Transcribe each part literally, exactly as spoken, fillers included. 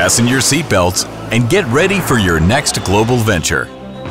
Fasten your seatbelts and get ready for your next global venture.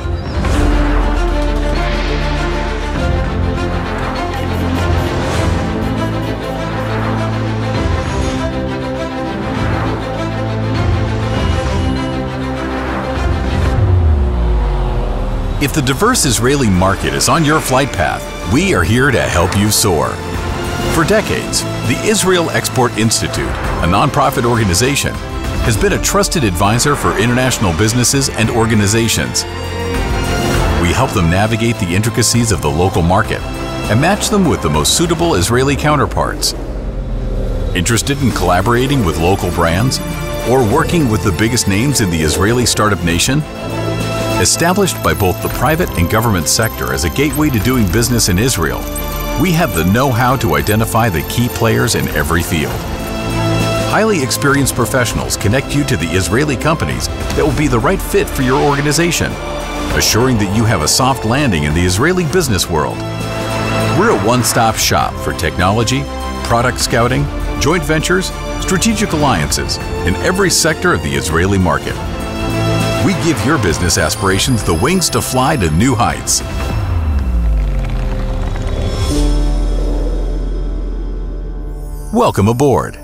If the diverse Israeli market is on your flight path, we are here to help you soar. For decades, the Israel Export Institute, a nonprofit organization, has been a trusted advisor for international businesses and organizations. We help them navigate the intricacies of the local market and match them with the most suitable Israeli counterparts. Interested in collaborating with local brands or working with the biggest names in the Israeli startup nation? Established by both the private and government sector as a gateway to doing business in Israel, we have the know-how to identify the key players in every field. Highly experienced professionals connect you to the Israeli companies that will be the right fit for your organization, assuring that you have a soft landing in the Israeli business world. We're a one-stop shop for technology, product scouting, joint ventures, strategic alliances in every sector of the Israeli market. We give your business aspirations the wings to fly to new heights. Welcome aboard.